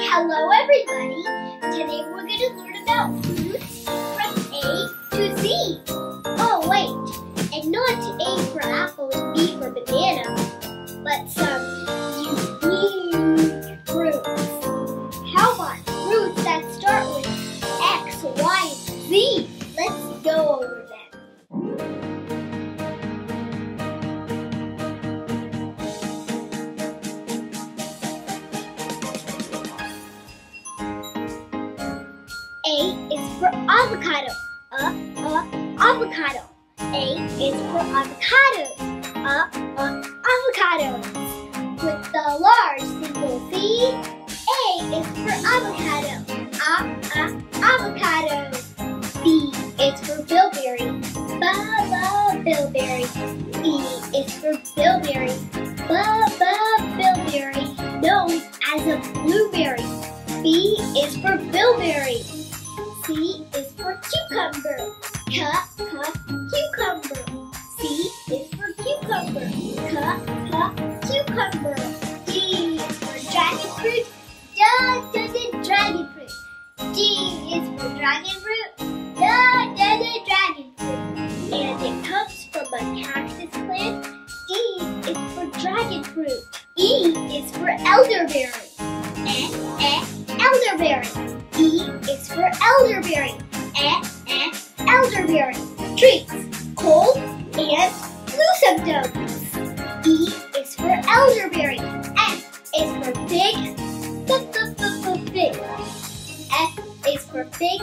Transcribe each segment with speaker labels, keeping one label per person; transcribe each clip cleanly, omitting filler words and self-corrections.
Speaker 1: Hello everybody! Today we're going to learn about fruits from A to Z. Oh wait, and not A for apple and B for banana, but some unique fruits. How about fruits that start with X, Y, and Z? Let's go over them. A is for avocado. Avocado. A is for avocado. Avocado. With the large single V, A is for avocado. Avocado. B is for bilberry. Bilberry. B is for bilberry. Bilberry. Known as a blueberry. B is for bilberry. C is for cucumber. Cucumber. C is for cucumber. Cucumber. D is for dragon fruit. Dragon fruit. D is for dragon fruit. Dragon fruit. And it comes from a cactus plant. D is for dragon fruit. E is for elderberry. Elderberry. E is for elderberry. Elderberry. Treats, cold and flu symptoms. E is for elderberry. F is for big. Big. F is for big.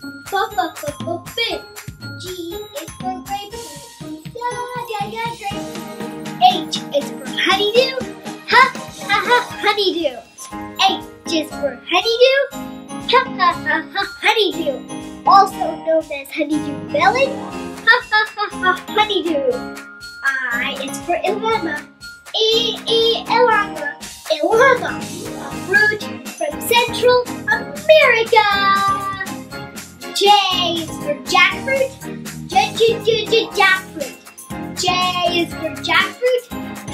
Speaker 1: Big. G is for grapefruit. Grapefruit. H is for honeydew. Honeydew. H is for honeydew. Honeydew. Also known as honeydew melon. Honeydew. I is for ILAMA. ILAMA. ILAMA. A fruit from Central America. J is for jackfruit. Jackfruit. J is for jackfruit.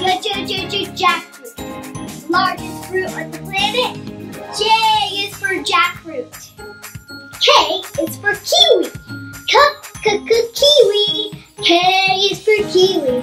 Speaker 1: Jackfruit. Largest fruit on the planet. J is for jackfruit. K is for kiwi. Kiwi. K is for kiwi.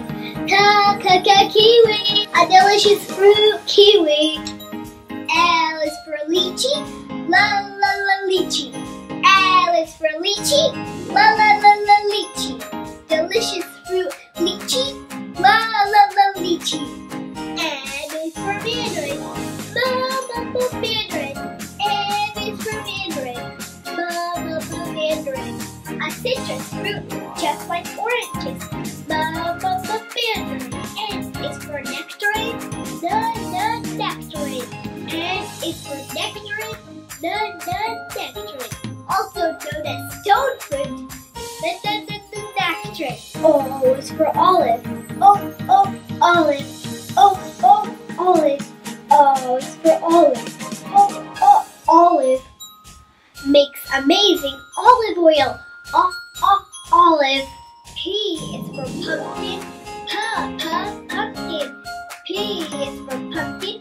Speaker 1: Kiwi. A delicious fruit, kiwi. L is for lychee. Lychee. L is for lychee. Lychee. Delicious fruit, lychee. Lychee. M is for mandarin. Mandarin. M is for mandarin. Mandarin. A citrus fruit, just like oranges. Mandarin. N is for nectarine. Nectarine. N is for nectarine. Nectarine. Also known as stone fruit. Nectarine. O is for olive. Olive. Olive. O is for olive. Olive. Makes amazing olive oil. Olive. P is for pumpkin. Pumpkin. P is for pumpkin.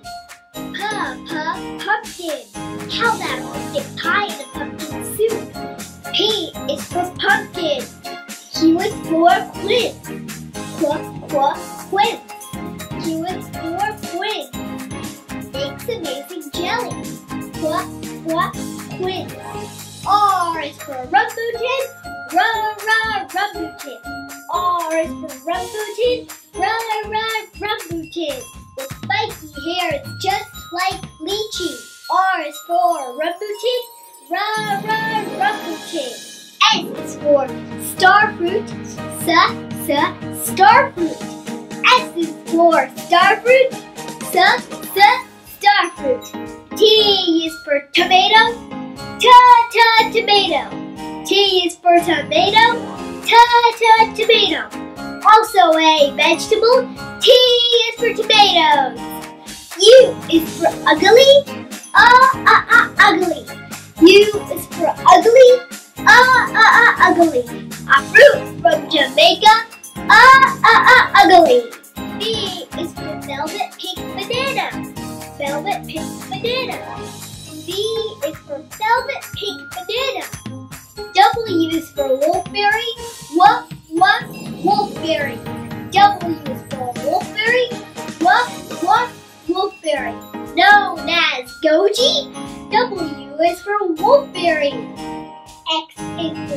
Speaker 1: Pumpkin. How about pumpkin pie and a pumpkin soup? P is for pumpkin. Q is for quince. Quince. Q is for quince. Makes amazing jelly. Quince. R is for rambutan. Rambutan. R is for rambutan. Rambutan. With spiky hair, it's just like lychee. R is for rambutan. Rambutan. S is for starfruit. Starfruit. S is for starfruit. Starfruit. T is for tomato. Tomato. T is for tomato. Tomato. Also a vegetable. T is for tomatoes. U is for ugly. Ugly. U is for ugly. Ugly. A fruit from Jamaica. Ugly. V is for velvet pink banana. Velvet pink banana. V is for velvet pink banana. W is for wolfberry. Wolfberry. W is for wolfberry. Wolfberry. Known as goji. W is for wolfberry. X is for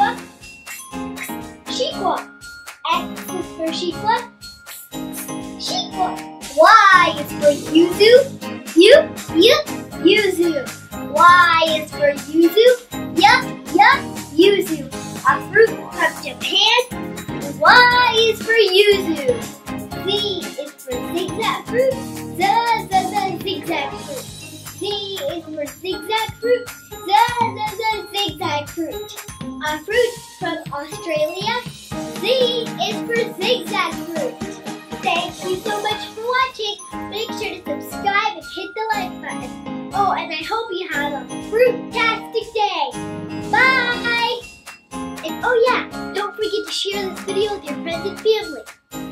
Speaker 1: XIGUA. X is for XIGUA. Y is for YUZU. YUZU. Y is for YUZU. YUZU. A fruit from Japan. Y is for YUZU. Z is for zigzag fruit. Zigzag fruit. Z is for zigzag fruit. Zigzag fruit. A fruit from Australia. Z is for zigzag fruit. Thank you so much for watching. Make sure to subscribe and hit the like button. Oh, and I hope you have a fruit-tastic day. Bye! And oh yeah, don't forget to share this video with your friends and family.